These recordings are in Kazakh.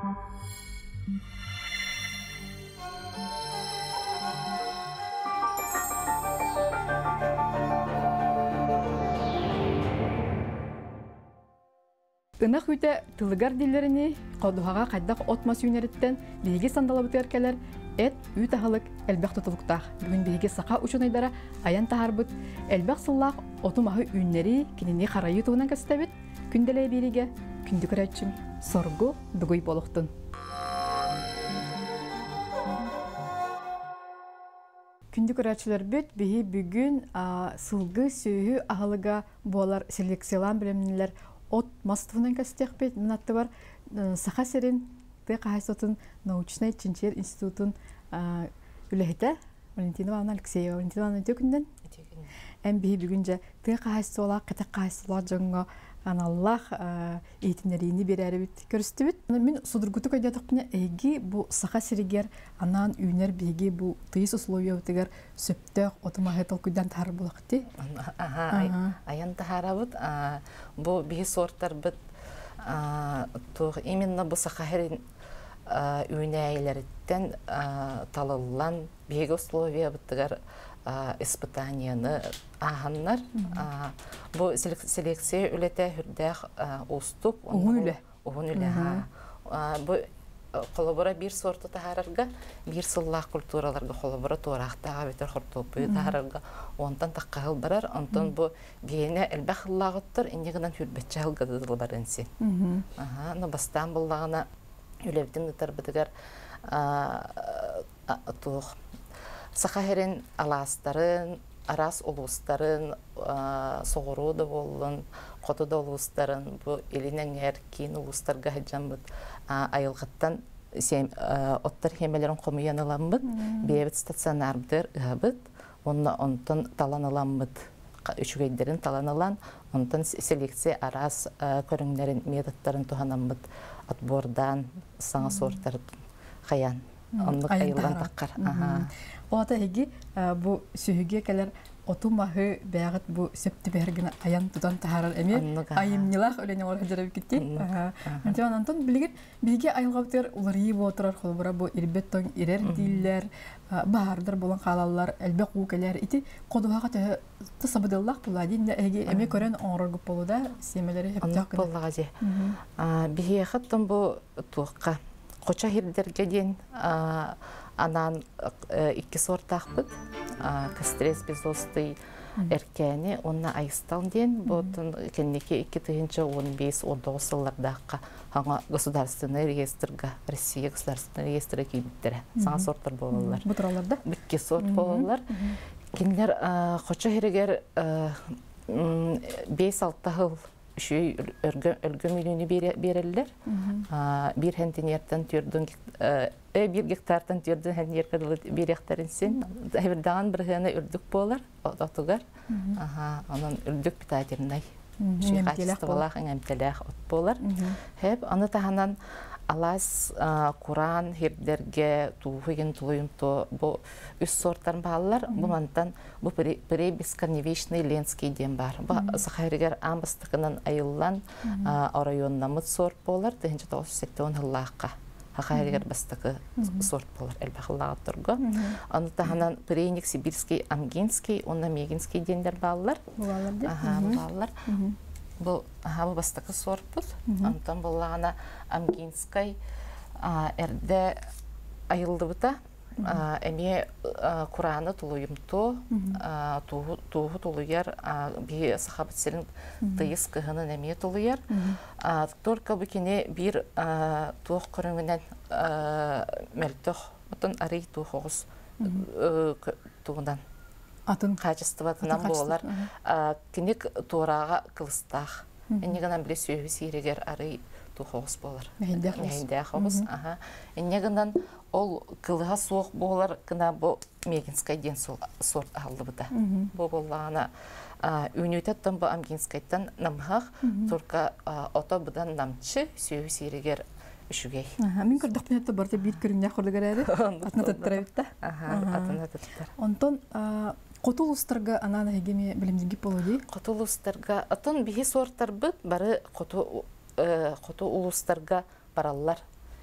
Инах үтә тылыгар диллерини кодуһага кайдак отмас юнереттен биги сандалабыт эркелер эт үт ахалык элбэх тутулуктах. Бүгүн биги сака учунайдара аян тахарбыт элбэх сыллах отумахы үннери кинини харайы туунан кастабыт күнделе бириге күндү көрөчүм соргу дугуй болохтун. Күндү көрөчүлөр бүт биги бүгүн сылгы сүйү ахалыга болар селекциялан билемнелер от мастуунан кастехпет минатты бар саха серин ты кайсотун научный чинчер институтун үлехите Валентина Ивановна Алексеева Валентина Ивановна төкүндөн эм би бүгүнжө ты кайсола ката кайсола жоңго аналлах эйтинерини берерибит көрүстүбүт. Мен судургуту көйдөтөкүнө эги бу саха серигер анан үйнер биги бу тыйыс условия тегер сөптөк отомахетал күйдөн тар булакты. Аян тахарабыт бу биги сорттар бит именно бу саха серин үйнәйләрдән талылган биги условия биттегер испытанияны аханнар. Бу селекция үлете хүрдәх уступ. Угун үле. Бу коллабора бир сорты тахарырга, бир сыллах культураларга коллабора турактага бетер хортопы тахарырга онтан таккыл барар. Онтан бу гене элбахлагыттыр, индигенен хүрбетчал гадылы барынсы. Но бастан буллагына үлебдин тarbıdıgar тух сахарин аластарын, арас улустарын, соғыруды болын, қотыда улустарын, бұл елінен әркейін улустарға хаджан айылғыттан оттар хемелерін қомиян аламбыд, бейбіт стационарбдыр ұғабыд, онтан талан аламбыд, үшігейдерін талан алан, онтан селекция арас көріңлерін методтарын туғанамбыд, отбордан, саңа сорттар қаян. Онлық айылдан таққар. Ота хеги бу сүйге келер отумахы бәгыт бу септи бергене аян тудан тахарар эме айымнилах öleне ор хаҗарып китти. Антон Антон билген биге айылгаптыр улары отырар холбара бу ирбеттон ирер диллер баардыр болан халаллар элбек укелер ити кодуга та тасабыдыллах буладин эге эме көрен оргып болуда семелери хептак. Боллагаҗи. Биге хаттан бу туққа Қоча хирдерге ден анан икки сортақпыд, кастрес безосты эркәне, онна айыстан ден, бұтын кеннеке 2015-19 сыллардаққа хаңа государственный реестрға, Россия государственный реестрға кейбіттері, саңа сорттар болалар. Бұтыраларда? Бікке сорт болалар. Кенлер қоча хиргер 5-6 жыл Шүй өлгө миллионы берелер. Bir hentiniyetten türdün, bir gektardan türdün hentiniyetten berектеринсен. Хәбердән бер генә үрдүк булар, атугар. Анан үрдүк битатернай. Шүй качестволах әмтеләх от булар. Хәб аны таханан алас Куран хирдерге туһыгын тулуйымто бу үс сорттар баллар. Бу мантан бу пребескорневичный ленский дем бар. Бу сахаригер амбастыкынан айыллан районнамыт сорт болар. 1980 жыллакка сахаригер бастыкы сорт болар. Элбахыллага тургу. Аны таханан преник сибирский, амгинский, онна мегинский дендер баллар. Баллар. Бұл бастықы сорпыз, антон болағына Амгинскай әрді айылды бұта, әме Құраны тұлуымто, туғы тұлуяр, бей сақабытсерін тыйыз кығының әме тұлуяр. Только бүкене бір туғы көріңінен мәлтіқ, бұтын арый туғы оғыз туғынан. Атын качествотынан болар. Кинек тураға кылыстақ. Эннегенен біле сөйі сейрегер ары тухоғыз болар. Мәйінде қоғыз. Эннегенен ол кылыға соқ болар, кына бұл Мегинскай ден сорт алды бұда. Бұл болағына үнететтен бұл Амгинскайттан намғақ, тұрқа ота бұдан намчы сөйі сейрегер үшігей. Мен көрдіқ пенетті барды бейт көріңне құрдығыр әрі? Атына тұттыра бітті? Атына тұттыра. Онтон Котул устарга анана хегеме билимдинги болуди. Котул устарга атын бихи сорттар бит бары коту улустарга бараллар.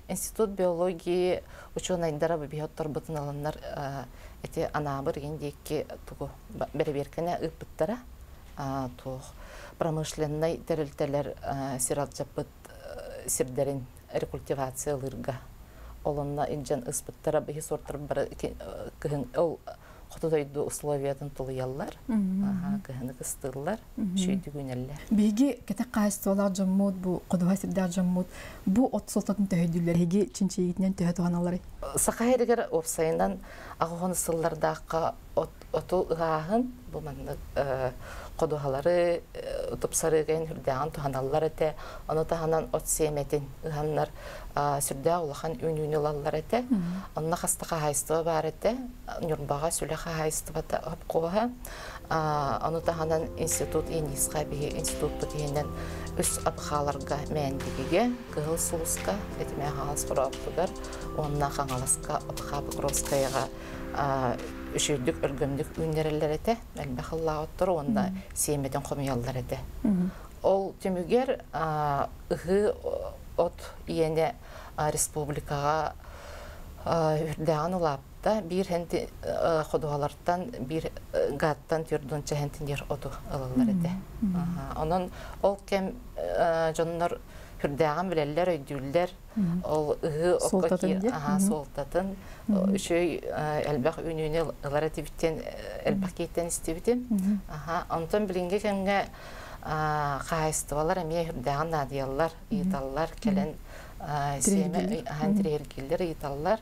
Институт биологии ученыйдара бихоттор бытын аланнар эти анабыр гендекке тугу береберкене ыппыттара тух промышленный терилтелер сиралчапыт сирдерин рекультивациялырга олонна инжен ыспыттара бихи сорттар бар кыһын ол хотодойду условиятын тулуяллар кыһыны кыстыллар шүйдүгүнеллер биги кете кайстолар жоммут бу кодуга сирдер жоммут бу от солтатын төһөдүллер хиги чинчигитнен төһө туганалар сахайригер опсайынан агоны сыллардакка оту ыгаһын бу манны кодугалары тупсарыгын хүрдәгән туганаллар эте аны таһанан от семетин ыганнар сүрдә улахан үнүнелаллар эте анна хастага хайстыва бар эте нюрбага сүлеха хайстыва та апкоха аны таһанан институт инисқа би институт бутенен үс апхаларга мәндигеге кыл сулуска этме халс фороптугар онна хангаласка апхаб кроскайга үшүрдүк өргөмдүк үннерелер эте әлбәхалла оттор онда семетен комуяллар эте ол түмүгер ыгы от иене республикага үрдәгән улапта бир хенти ходуалардан бир гаттан түрдүнчә хентинер оту алалар эте анан ол кем жоннор үрдәгән билелләр өйдүлләр ол ыгы солтатын шөй әлбәх үнүне ларативтен әлбәх кеттен истебитем антон билинге кемге кайстывалар эме үрдәгән надияллар италлар келен семе хантрергиллер италлар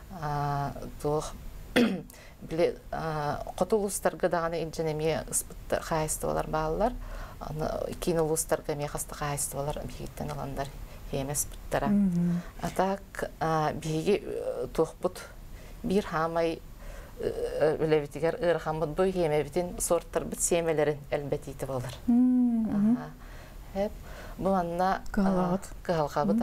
тух биле котулустарга дагы инженеме испыттар кайстывалар баалар аны кинолустарга ме хаста кайстывалар бигиттен аландар эмес биттара атак биги тухбут бир хамай үлебитигер ырхамбыт бу емебитин сорттар бит семелерин әлбәт итеп алар хеп бу анна калгабыт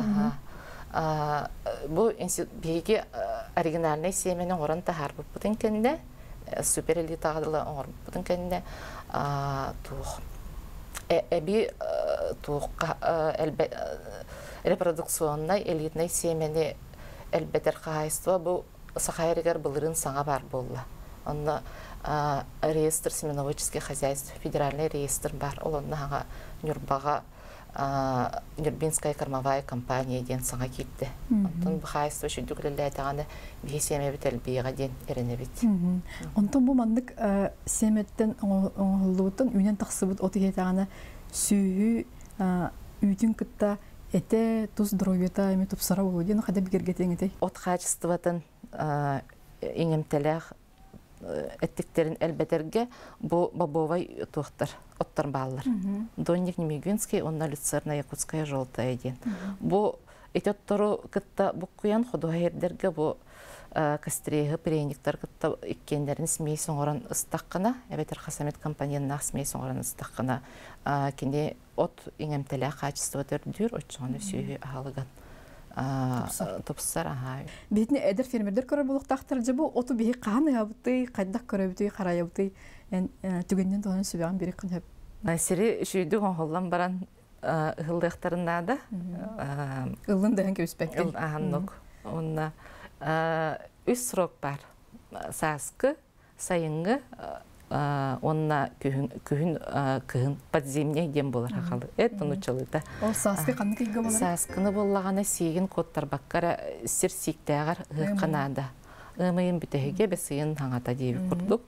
бу биги оригинальный семенин орын тахарбыт бутын кенде суперэлитагылы орын бутын кенде тух эби тух әлбәт репродукционный элитный семени әлбәтер кайство бу сахайригер былырын саңа бар болла. Онна реестр семеноводческих хозяйств, федеральный реестр бар. Ол онна Нюрбага Нюрбинская кормовая компания ден саңа китте. Онтон бу хозяйство шүдүклеле айтаганы бие семе бит әлбига ден эрене бит. Онтон бу мандык семеттен оңоллуутун үнен таксыбыт оты айтаганы сүйү үтүн кытта эте туз дровета эми тупсара болден када бигерге теңете. От качествотын иңемтелех эттиктерин элбетерге бу бобовай тухтар оттар баллар. Донник Немигинский, онна люцерна якутская желтая ден. Бу этеттору кытта букуян ходуайердерге бу кастреги прениктер кытта иккендерин смей соңоран ыстаккана, эбетер хасамет компанияннах смей соңоран ыстаккана кине от иңемтелех качество төрдүр очоны сүйү аалыган. Топсар битне эдер фермердер көрө булуктактар жабу оту бии каны ябыты кайдак көрөбүтү караябыты түгөндөн тонун сүбөгөн бери кынып сири шүйдү голлан баран ылдыктарында ылын деген көспекти аннок онна үс срок бар саскы сайынгы онна күһүн подземный дем болар хакалы. Это нучалыта. Ол саскы кандай кийге болар? Саскыны боллаганы сегин коттар баккара сир сиктагар канада. Ымыйын бүтеге бесыйын хаңата дейби курдук.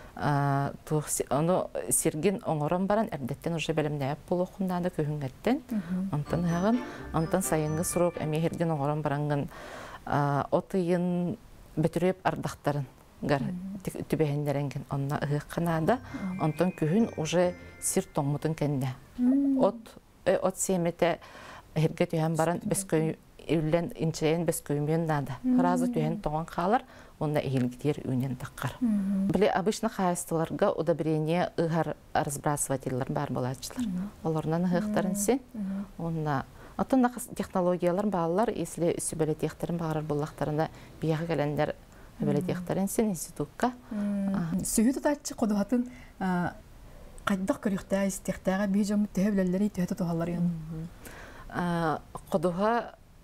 Ону сиргин оңорон баран эрдеттен уже белемнәп болокунданы көһүнгәттен. Онтан хагын, онтан сайынгы срок эмехерген оңорон барангын отыйын бөтүрөп ардактарын гар түбәһендеренген онна канада онтон күһүн уже сир тоңмутун кенде от семете херге түһән баран бескөй үллен инчейен бескөймен нада разы түһән тоңан калар онда илгидер үнен таккар биле обычно хайстыларга удобрение ыгар разбрасывательлар бар булачылар оларнан хыктарын сен онна атына технологиялар балалар если сүбеле техтерин багар буллактарына бияга келендер Белетехтерин сен институтка. Сүйү татачы кодуатын кайдак көрүктө истехтага бижом төһөллөрү төһөтө тогалар ян. Кодуга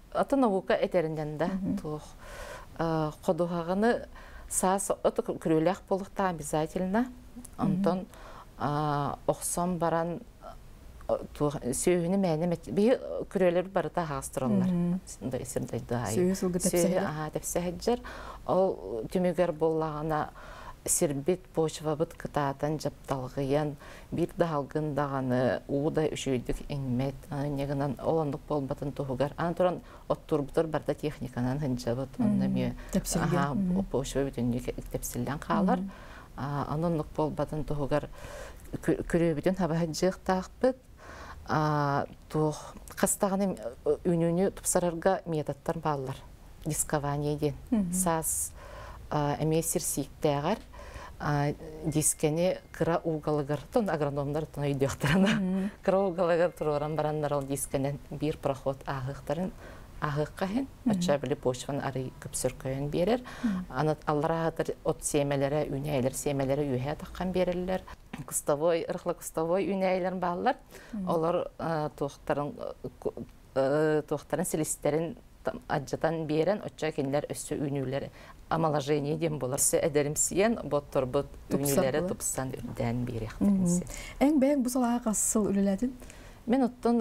аты наука этеринен да тух кодугагыны саас ото күрөлөх болукта обязательно онтон оксом баран сүйүнү мәне би күрөлөр барыта хастыралар да эсердейди ай тепсехеджер ол түмөгөр боллагана сирбит почвабыт кытаатан жапталгыян бир далгын даганы ууда үшөйдүк эңмет негенен олондук болбатын тугар аны туран оттурбутур барда техниканан хынжабыт оннами почва бүтүнүк тепсилден каалар анонлук болбатын тугар күрөбүтүн хабаджыктакпыт тух кастаганы үнүнү тупсарарга методтар баалар дискование ден сас эмесир сиктегар дискени кыра угалыгар тон агрономдар тон үйдөктөрүнө кыра угалыгар турган барандар ол дискенен бир проход агыктарын агыккахын ача билип почваны ары көпсөркөйөн берер аны алларагатыр от семелере үнейлер семелере үйе таккан берерлер кустовой ырхла кустовой үнейлер баалар олар тохтарын силистерин аджатан берен оча киндер өссө үнүүлер амалажение дем болар се эдеримсиен боттор бот үнүүлери тупсан үрден беректенсе эң бең бу салага касыл үлеледин мен оттон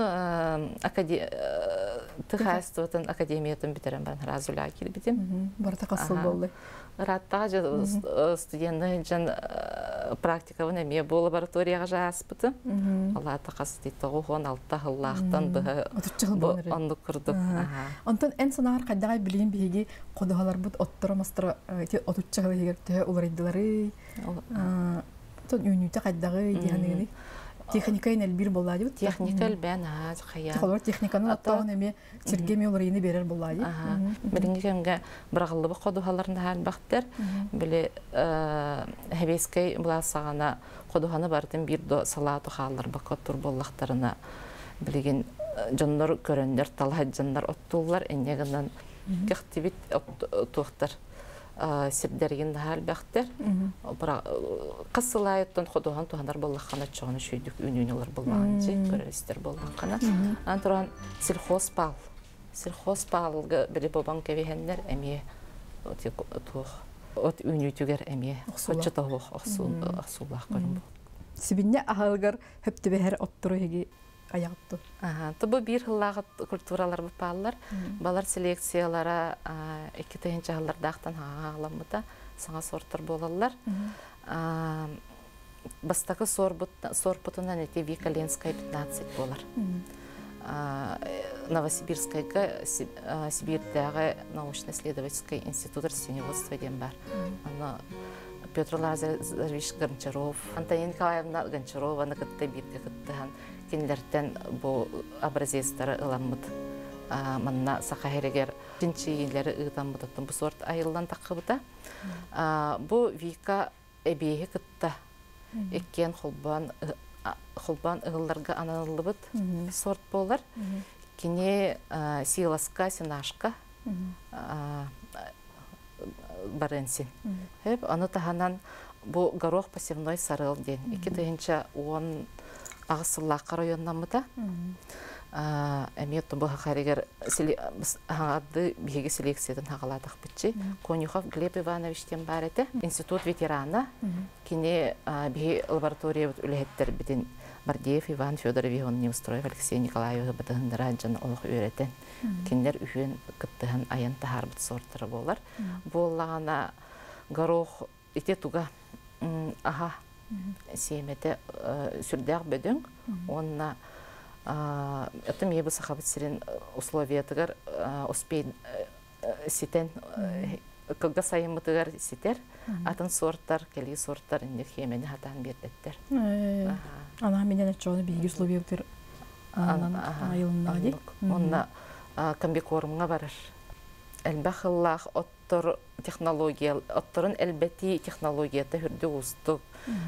тыхастын академиятын битерем бан разула килбитим барта касыл болду раттага студенттер жан практикабын эме бу лабораторияга жааспыты алла такас диттогу 16 хыллактан бу анды курдук онтон эн санаар кайдагай билим биги кодогалар бут оттора мастера отуччага эгерте уларыдылары тон үнүтө кайдагы дигени техникайын элбир болла деп техникал бен аз кая холор техниканы аттаган эме сергеме уларыны берер болла деп бирингемге биргаллы кодогаларында хал бактар биле хебескей буласагана кодоганы бартын бир до салату халлар бакоттур боллактарына билген жоннор көрөндөр талхаджандар оттуулар энегенен кактибит оттуктар сирдерген хал бактар бара кысылайттан кодоган тугандар боллакана чоны шүйдүк үнүнөлөр болмаган же көрөстөр болган антуран сельхоз палга бири бабан кебехендер эме от үнүтүгер эме очотоо аксулах көрүн сибинне ахалгар хөптүбехер оттуру хеги аягытту тобу бир хыллагы культуралар бапалар балар селекциялара 2 жылдардактан агаламыта саңа сорттар болалар бастакы сорпутунан эти Виколенская 15 болар Новосибирскайга Сибирдагы научно-исследовательский институт растениеводства ден бар аны Петр Лазаревич Гончаров, Антонина Николаевна Гончарова на кытты бирге кыттыган кинлерден бу образецтары ыламмыт манна сахарегер жинчилери ыдаммыттын бу сорт айылдан такыбыта бу Вика эбеги кытта эккен холбан ыгылларга ананылыбыт сорт болар кине силаска синашка баренсин. Хеп аны таханан бу горох посевной сарыл ден. 2010 агысыллакка районнамыта. Эмет бу харигер ады биге селекцияден хагаладык битчи. Конюхов Глеб Ивановичтен бар эте. Институт ветерана кине биге лаборатория үлеттер битин Бардеев Иван Федорович он Немстроев Алексей Николаевич бытындыра жан олук үйрөтен. Киндер үйөн кыттыган аян тахарбыт сорттары болар. Боллагана горох ите туга семете сүрдәк бөдөң. Онна это мебы сахабыт сирен условия тыгар успей ситен когда сайымытыгар ситер атын сорттар, кели сорттар инде хемени хатан бердеттер. Ана менен чоны биги условия бутер айылында ди. Онна комбикормга барыр. Элбахыллах оттор технология, отторун элбети технологията хүрдү устук.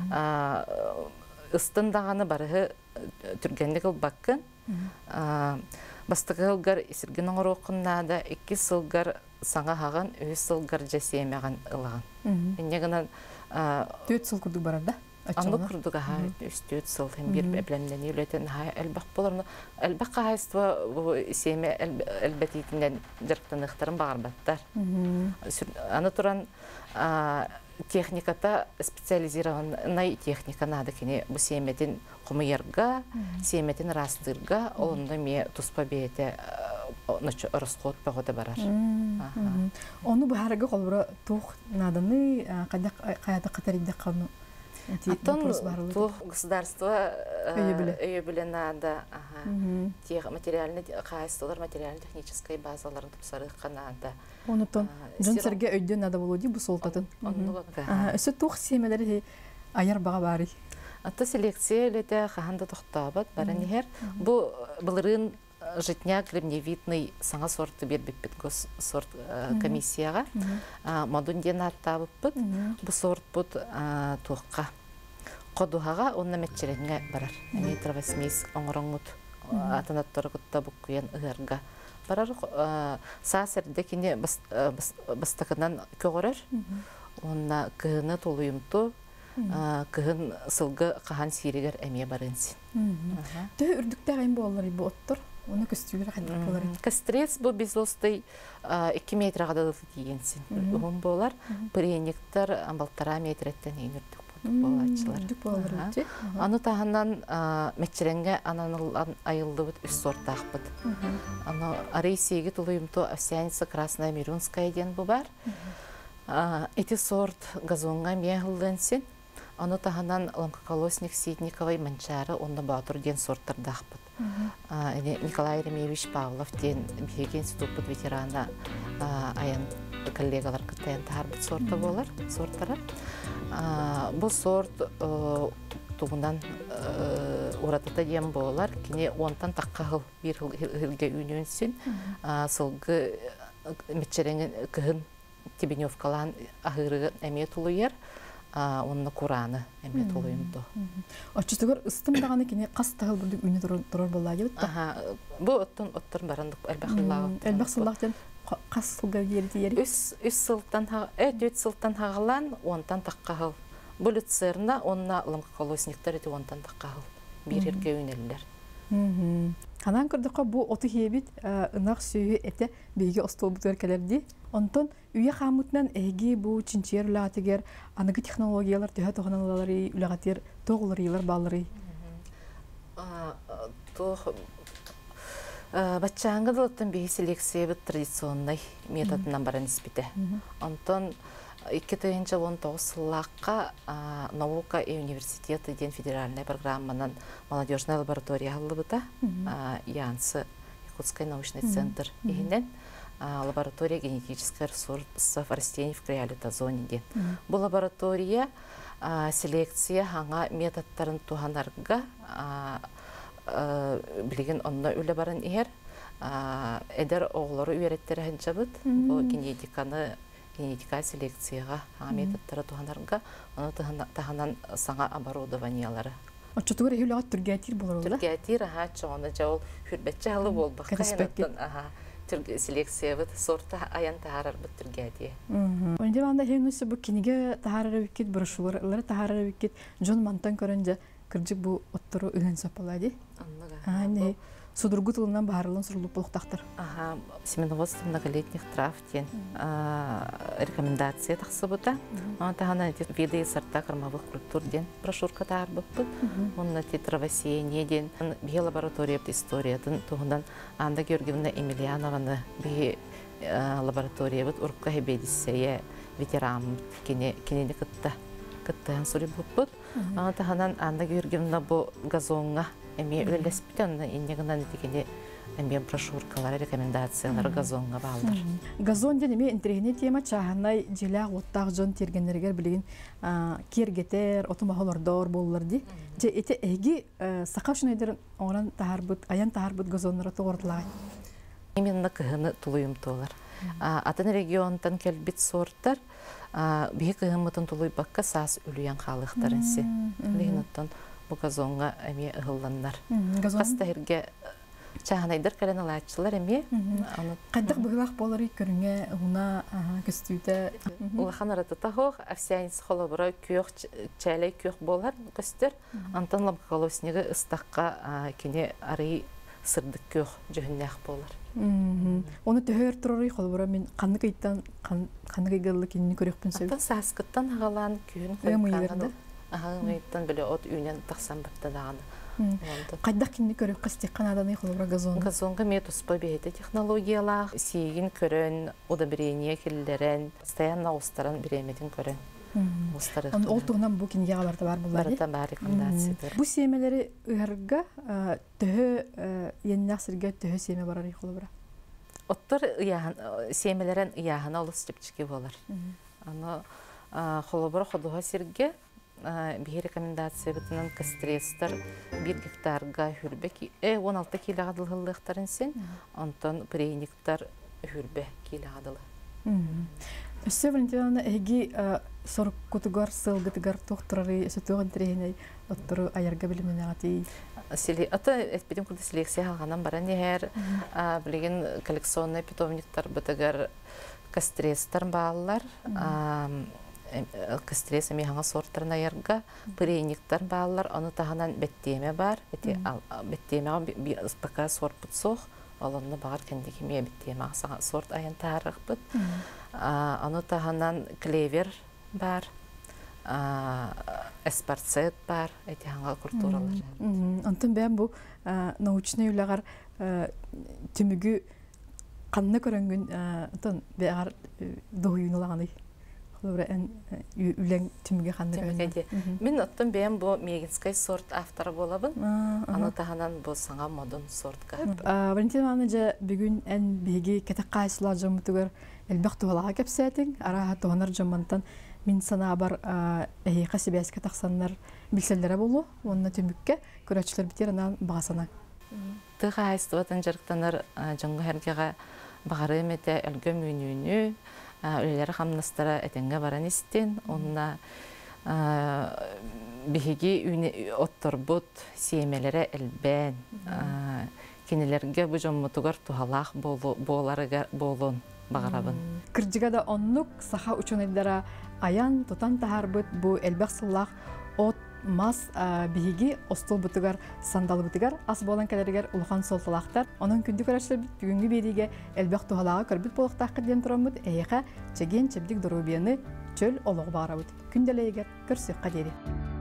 Ыстындаганы барыгы түргенлик ылбаккын. Бастыгылгар исирген оңорокуннада 2 сылгар саңа хаган, 3 сылгар жасемеган ылаган. Энегенен 4 сыл курдук барар да? Анны курдук аха үстүт сыл hem bir эблемнен үлетен ха элбак болорны элбак кайства семе элбетитинен жыртыныктарын багарбаттар. Аны туран техниката специализированный техника надо кини бу семетин кумыярга, семетин растырга, онда ме туспа бете расход погода барар. Оны бахарга колбура тух наданы кайда катарыйда калны. Антон тух государство өйөбүле надо, тех материальный кайстылар, материально-технической базаларын тупсары канада. Онутон жонсерге өйдөн надо болуди бу солтатын. Өсө тух семелери аяр бага бары. Ата селекция лете ханда токтабат баранихер. Бу былырын житняк гребневидный саңа сорты бербеппит сорт комиссияга. Модунден аттабыппыт. Бу сорт бут туққа. Кодухага онна метчеренге барар. Эми травосмис оңроңут атанаттаргытта буккуян ыгарга. Барар саасердекине бастакынан көгөрөр. Онна кыны толуйумту кыһын сылгы кахан сиригер эмие барынсин. Тө үрдүктө кайын боллар бу оттор. Оны көстүгөр кайдык болар. Кастрец бу безостой 2 метрга да тийгенсин. Угун болар. Прениктер 1,5 метрден ийнүрдүк болачылар. Аны таханан мечренге ананылан айылдыбыт үс сорттакпыт. Аны арейсиги тулуйумту овсяница красная мирунская ден бу бар. Эти сорт газонга мехылденсин. Аны таханан ламкоколосник Ситниковой манчары онда батыр ден сорттар дахпыт. Николай Еремеевич Павлов ден беген ступыт ветерана аян коллегалар кытаян тарбыт сорты болар, сорттары. Бұл сорт тугунан уратыта дем болар, кене онтан таққағыл бір хилге үйнөнсін, сылғы метчеренген кыһын Тебеневкалан ахырыгы әме тулуяр, онны Кураны әме тулуйымды. Очыстығыр ыстым дағаны кене қас тағыл бүрдік үйне тұрар болады өтті? Бұл оттыр барандық әлбәқылағы. Әлбәқсылақтен қас сылға ерді ері? Үс сылтан хағылан, онтан таққағыл. Бұл үтсеріна онна ламкоколосниктер еті онтан таққағыл. Бір ерге үйнелілер. Ханан көрдіққа бұл оты хебет ынақ сүйі әті бейге остолбытыр кәлерді. Онтон үйе қамытынан әйге бұл чинчер үләғатығер, анығы технологиялар түйе тоғыналары үләғатыр, тоғылыр елер балыры. Батчаңғы дылыттың бейі селекция бұд традиционный методынан баран іспеті. Онтон 2019 сыллаққа наука и университеты ден федеральная программанан молодежная лаборатория алыбыта, Янсы, Якутский научный центр егінен, лаборатория генетических ресурсов растений в криолитозоне ден. Бұл лаборатория селекция хаңа методтарын туғанарға білген онына үлі барын егер, әдір оғылары үйереттері ханчабыд, бұл генетика селекцияға методтары туғанарға, оны тағанан саңа оборудованиялары. Отчетугар ehulağat Türkiye'tir bolur ola? Türkiye'tir, çoğunu çoğul hürbetçi halı bol bak. Türkiye селекция бит сорта аян тахарар бит Türkiye'ye. Önce banda henüz bu kinige taharar vikit broşurları taharar vikit John Mantan körünce kırcık bu otturu ıhın sapaladı. Anladım. Судургу тылынан баарылын сурулуп болуктактар. Семеноводство многолетних трав ден рекомендация тахсыбыта. Тахана виды сорта кормовых культур ден брошюрка тарбыппыт. Онна тетравосение ден бие лаборатория историятын тугундан Анда Георгиевна Емельянованы бие лаборатория бит урукка хебедиссее ветеран кинени кыттан сурибыппыт. Таханан Анда Георгиевна бу газонга эми үлелеспитен иннегенен дигене эми брошюркалар, рекомендациялар газонга балдар. Газон денеме интернет тема чаханай жила оттак жон тергенергер билген кергетер, отумахолордор боллар ди. Же эте эги сакашнайдер оран тахарбыт, аян тахарбыт газоннары тоордлай. Именно кыһыны тулуйумтулар. Атын регионтан келбит сорттар бие кыһымытын тулуйбакка саас үлүян халыктарынсы. Лейнуттан бу газонга эми ыһылланнар. Кастаһирге Чағанайдар кәрен алайчылар әме. Қайдақ бұғылақ болары көріңе ұғына көстүйді? Улахан аратыта хоқ, әфсияйынсы қолабыра күйіқ, чәлей күйіқ болар көстер. Антон ламқағалау снегі ыстаққа кене арый сырдық күйіқ жүйіннәқ болар. Оны төхер тұрары қолабыра мен қанны қайттан, қанны қайғылы кенені көрекпін сөй? Аттан сасқыттан ағалан күйін қойып Ағаңайттан біле от үйінен тақсан бітті дағаны. Қайдақ кенді көріп қыстек қанаданы қолабыра газонға? Газонға мет ұспа бейді технологиялақ, сейгін көрін, одабірейіне келдерін, стоянна ұстарын біреметін көрін. Ол тұғынан бұл кенге ғаларды бар бұлар? Барыта бар рекомендациялар. Бұл семелері ұйарға түхі еннақ сірге түхі семе барар қолабыра? Оттар семелерін ұяғына олыс жіпчіке болар. Қолабыра қодуға сірге bir rekomendatsiya bitinan kastrestar 1 гектарға хүрбе 16 килогадыл хыллыктарын сен, онтон прейниктар хүрбе килогадылы. Өссе Валентина эги сорок кутугар сылгытыгар тохтурары сөтөгөн треней оттуру аярга билиминати. Ата эспедим курда селекция алганан баран дер билген коллекционный питомниктар бытыгар кастрестар баалар. Кастрес механга сорттарына ярга прейниктар баалар, аны таханан беттеме бар. Беттемега пока сорт бутсох, алонны багар кендеги ме беттемега сорт аян тарых бут. Аны таханан клевер бар, эспарцет бар, эти ханга культуралар. Антон бәм бу научный улагар түмүгү канны көрөнгүн антон бәгар дойунулаганы. Үләң түмге қанды көрінді. Мен оттым бәйім бұл мегинскай сорт авторы болабын. Аны тағанан бұл саңа модын сортқа. Валентина Ивановна бүгін ән бейге кәтік қайсыла жамытығыр әлбәқ туғалаға кәпсәтің. Араға туғанар жамантан мен сана бар әйеқа себәс кәтақсанлар білселдері болу. Онына түмікке көрәтшілер бітер анан бағасана. Тұға айстыватын жарықтанар жаңғы әргеға бағары әметі әлгі мүйіні Өлелері қамнастара әтенге баран істен, онына бігі оттыр бұд сеймелері әлбән, кенелерге бұл жомытығар туғалақ болуын бағарабын. Кірдіға да онлық саха ученыдара аян тұтан тағар бұд бұл әлбәқ сыллақ от мас биһиги остол бутугар сандал бутугар ас болан калеригер улхан солталактар онун күндү көрөчүлөр бүгүнгү бериге элбек тухалага көрбүт болохтакка ден турамыт эйха чеген чебдик доробияны чөл олог барабыт күнделегер көрсөк кадери